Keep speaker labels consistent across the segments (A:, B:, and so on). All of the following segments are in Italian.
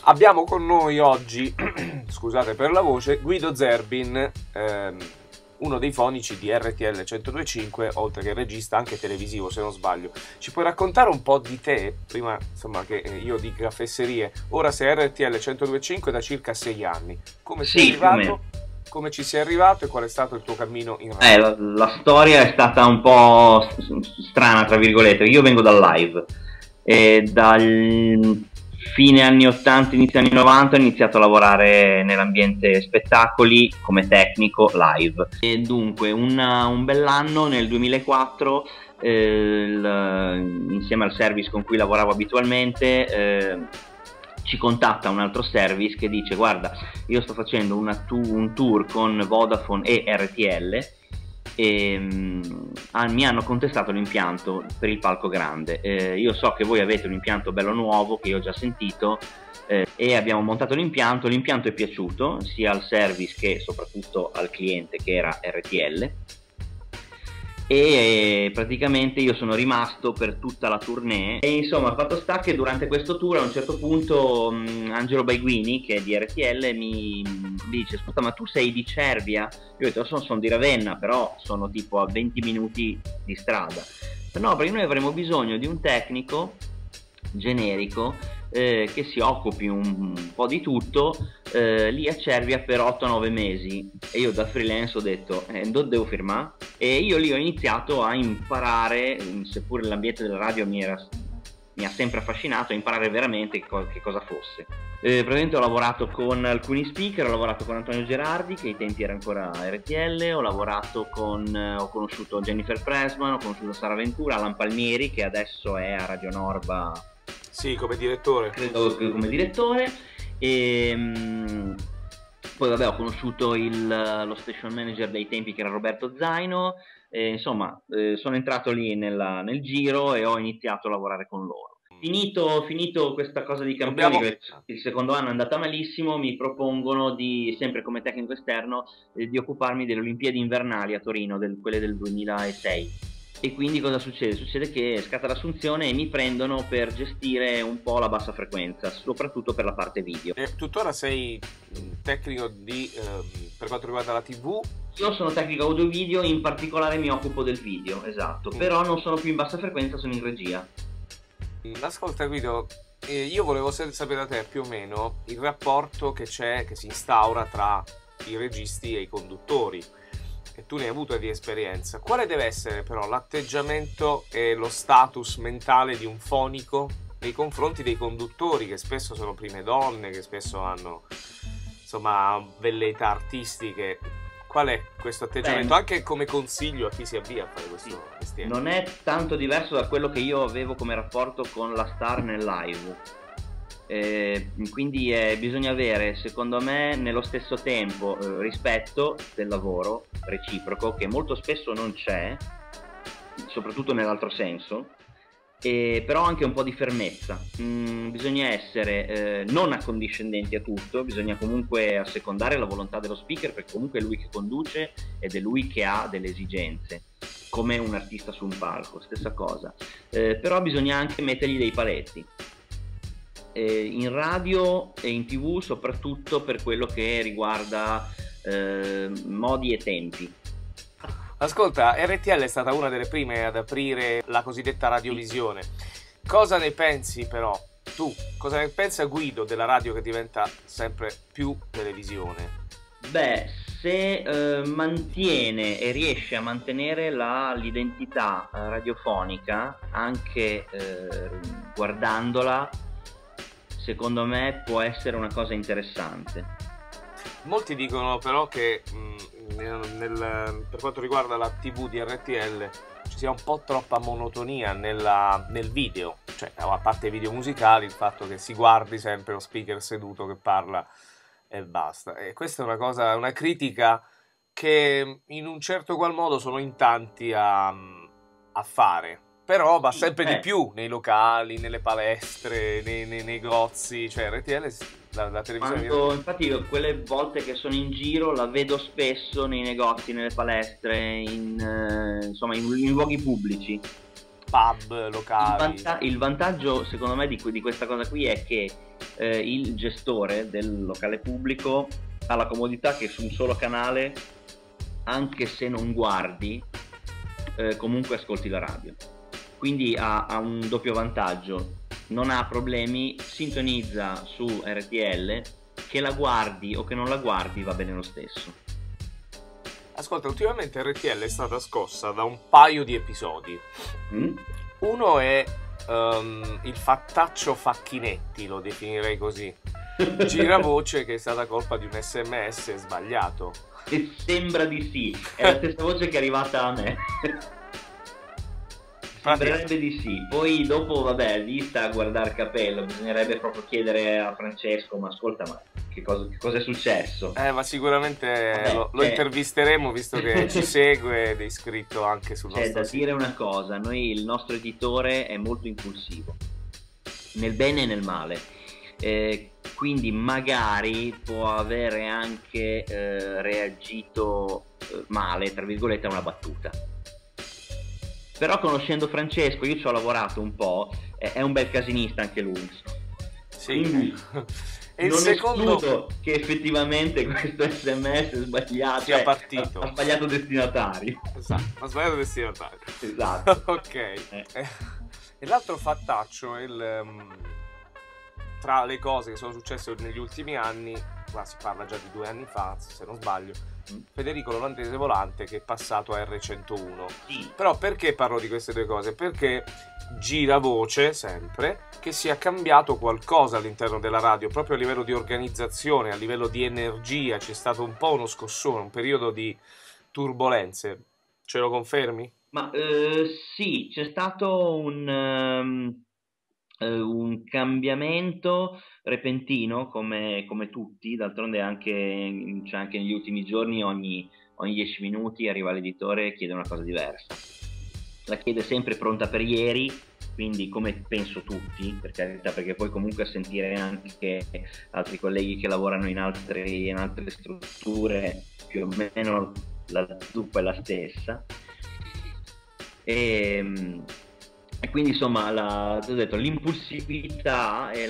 A: Abbiamo con noi oggi, scusate per la voce, Guido Zerbin, uno dei fonici di RTL 102.5, oltre che regista anche televisivo, se non sbaglio. Ci puoi raccontare un po' di te, prima insomma che io dica fesserie? Ora sei RTL 102.5 da circa 6 anni. Come sei arrivato? Come ci sei arrivato e qual è stato il tuo cammino in radio?
B: La storia è stata un po' strana, tra virgolette. Io vengo dal live e dal fine anni 80, inizio anni 90 ho iniziato a lavorare nell'ambiente spettacoli come tecnico live. E dunque un bell'anno nel 2004, insieme al service con cui lavoravo abitualmente, ci contatta un altro service che dice: guarda, io sto facendo un tour con Vodafone e RTL e mi hanno contestato l'impianto per il palco grande. Io so che voi avete un impianto bello nuovo che io ho già sentito, e abbiamo montato l'impianto è piaciuto sia al service che soprattutto al cliente, che era RTL, e praticamente io sono rimasto per tutta la tournée. E insomma, fatto sta che durante questo tour a un certo punto Angelo Baiguini, che è di RTL, mi dice: ascolta, ma tu sei di Cervia? Io ho detto: sono di Ravenna, però sono tipo a 20 minuti di strada. No, perché noi avremo bisogno di un tecnico generico che si occupi un po' di tutto lì a Cervia per 8-9 mesi. E io da freelance ho detto: dove devo firmare? E io lì ho iniziato a imparare, seppure l'ambiente della radio mi ha sempre affascinato, a imparare veramente che cosa fosse. Praticamente ho lavorato con alcuni speaker, ho lavorato con Antonio Gerardi, che ai tempi era ancora RTL, ho conosciuto Jennifer Pressman, ho conosciuto Sara Ventura, Alan Palmieri, che adesso è a Radio Norba.
A: Sì, come direttore.
B: Credo come direttore. E poi vabbè, ho conosciuto lo station manager dei tempi, che era Roberto Zaino. Insomma, sono entrato lì nel giro e ho iniziato a lavorare con loro. Finito questa cosa di campioni, il secondo anno è andata malissimo, mi propongono sempre come tecnico esterno, di occuparmi delle Olimpiadi invernali a Torino, quelle del 2006. E quindi cosa succede? Succede che scatta l'assunzione e mi prendono per gestire un po' la bassa frequenza, soprattutto per la parte video.
A: E tuttora sei tecnico per quanto riguarda la TV?
B: Io sono tecnico audio video, in particolare mi occupo del video, esatto, però non sono più in bassa frequenza, sono in regia.
A: Ascolta Guido, io volevo sapere da te più o meno il rapporto che si instaura tra i registi e i conduttori, e tu ne hai avuto di esperienza. Quale deve essere però l'atteggiamento e lo status mentale di un fonico nei confronti dei conduttori, che spesso sono prime donne, che spesso hanno insomma velleità artistiche? Qual è questo atteggiamento? Anche come consiglio a chi si avvia a fare questo mestiere.
B: Non è tanto diverso da quello che io avevo come rapporto con la star nel live. Quindi bisogna avere, secondo me, nello stesso tempo rispetto del lavoro reciproco, che molto spesso non c'è, soprattutto nell'altro senso, però anche un po' di fermezza. Bisogna essere non accondiscendenti a tutto, bisogna comunque assecondare la volontà dello speaker, perché comunque è lui che conduce ed è lui che ha delle esigenze, come un artista su un palco, stessa cosa. Però bisogna anche mettergli dei paletti. In radio e in TV, soprattutto per quello che riguarda modi e tempi.
A: Ascolta, RTL è stata una delle prime ad aprire la cosiddetta radiovisione. Cosa ne pensi però tu? Cosa ne pensa Guido della radio che diventa sempre più televisione?
B: Beh, se mantiene e riesce a mantenere l'identità radiofonica, anche guardandola, secondo me può essere una cosa interessante.
A: Molti dicono però che per quanto riguarda la TV di RTL ci sia un po' troppa monotonia nel video, cioè a parte i video musicali, il fatto che si guardi sempre lo speaker seduto che parla e basta. E questa è una critica che in un certo qual modo sono in tanti a fare. Però va sempre di più nei locali, nelle palestre, nei negozi, cioè RTL, la televisione.
B: Infatti io quelle volte che sono in giro la vedo spesso nei negozi, nelle palestre, insomma in luoghi pubblici.
A: pub, locali.
B: Il vantaggio secondo me di questa cosa qui è che il gestore del locale pubblico ha la comodità che su un solo canale, anche se non guardi, comunque ascolti la radio, quindi ha un doppio vantaggio, non ha problemi, sintonizza su RTL, che la guardi o che non la guardi va bene lo stesso.
A: Ascolta, ultimamente RTL è stata scossa da un paio di episodi. Uno è il fattaccio Facchinetti, lo definirei così. Gira voce che è stata colpa di un SMS sbagliato.
B: E sembra di sì, è la stessa voce che è arrivata a me. Sembrerebbe di sì. Poi dopo, vabbè, lì sta a guardare capello, bisognerebbe proprio chiedere a Francesco, ma ascolta, ma che cosa è successo?
A: Ma sicuramente vabbè, lo intervisteremo, visto che ci segue ed è iscritto anche sul nostro sito.
B: C'è da dire una cosa, il nostro editore è molto impulsivo, nel bene e nel male. Quindi magari può avere anche reagito male, tra virgolette, a una battuta. Però conoscendo Francesco, io ci ho lavorato un po', è un bel casinista anche lui.
A: Sì.
B: Quindi
A: e
B: non
A: il secondo
B: escludo che effettivamente questo SMS è sbagliato,
A: sia partito.
B: Ha sbagliato destinatario.
A: Esatto, ha sbagliato destinatario.
B: Esatto.
A: Ok. E l'altro fattaccio è tra le cose che sono successe negli ultimi anni, qua si parla già di 2 anni fa, se non sbaglio, Federico l'olandese volante che è passato a R101.
B: Sì.
A: Però perché parlo di queste due cose? Perché gira voce sempre che sia cambiato qualcosa all'interno della radio, proprio a livello di organizzazione, a livello di energia, c'è stato un po' uno scossone, un periodo di turbolenze. Ce lo confermi?
B: Ma sì, c'è stato un cambiamento repentino come tutti, d'altronde c'è anche negli ultimi giorni ogni 10 minuti arriva l'editore e chiede una cosa diversa, la chiede sempre pronta per ieri, quindi come penso tutti, per carità, perché poi comunque a sentire anche altri colleghi che lavorano in altre strutture più o meno la zuppa è la stessa. E quindi insomma ti ho detto, l'impulsività e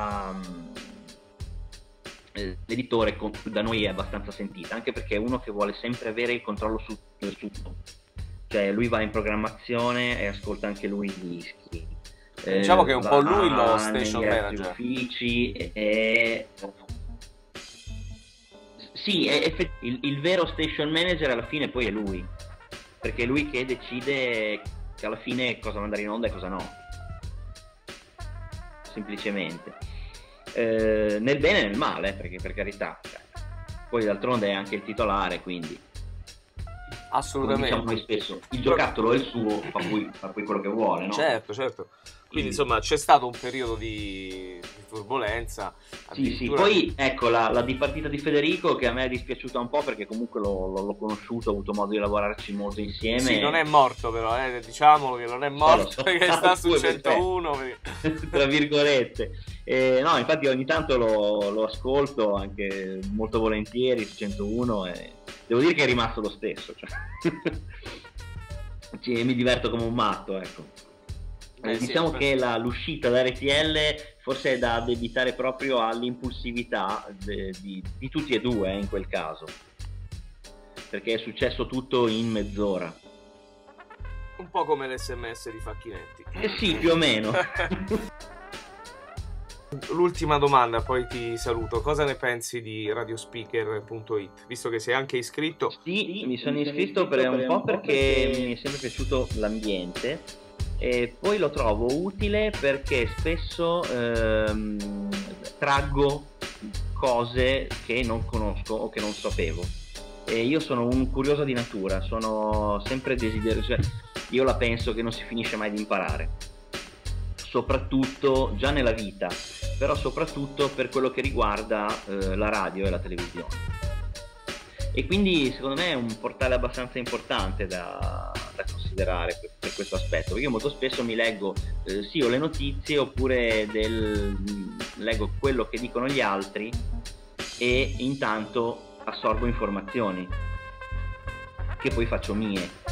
B: l'editore da noi è abbastanza sentita, anche perché è uno che vuole sempre avere il controllo su tutto, cioè lui va in programmazione e ascolta anche lui i dischi,
A: diciamo che è un po' lui lo station manager.
B: Uffici sì, il vero station manager alla fine poi è lui, perché è lui che decide che alla fine cosa mandare in onda e cosa no, semplicemente, nel bene e nel male, perché per carità, poi d'altronde è anche il titolare, quindi
A: assolutamente,
B: diciamo noi spesso il giocattolo è il suo, fa poi quello che vuole, no?
A: Certo. Quindi insomma c'è stato un periodo di turbolenza.
B: Sì, poi ecco la dipartita di Federico, che a me è dispiaciuta un po', perché comunque l'ho conosciuto, ho avuto modo di lavorarci molto insieme.
A: Sì, non è morto però, diciamolo che non è morto, perché sta su 101
B: tra virgolette. No, infatti ogni tanto lo ascolto anche molto volentieri su 101 e devo dire che è rimasto lo stesso, cioè. Mi diverto come un matto, ecco. Diciamo
A: sì,
B: che l'uscita da RTL forse è da addebitare proprio all'impulsività di tutti e due, in quel caso, perché è successo tutto in mezz'ora,
A: un po' come l'SMS di Facchinetti.
B: Sì, più o meno.
A: L'ultima domanda, poi ti saluto. Cosa ne pensi di radiospeaker.it, visto che sei anche iscritto?
B: Sì, mi sono iscritto per un po' perché mi è sempre piaciuto l'ambiente, e poi lo trovo utile perché spesso traggo cose che non conosco o che non sapevo, e io sono un curioso di natura, sono sempre desideroso, cioè, io la penso che non si finisce mai di imparare, soprattutto già nella vita, però soprattutto per quello che riguarda la radio e la televisione. E quindi secondo me è un portale abbastanza importante da considerare per questo aspetto, perché io molto spesso mi leggo sì o le notizie, oppure leggo quello che dicono gli altri e intanto assorbo informazioni che poi faccio mie.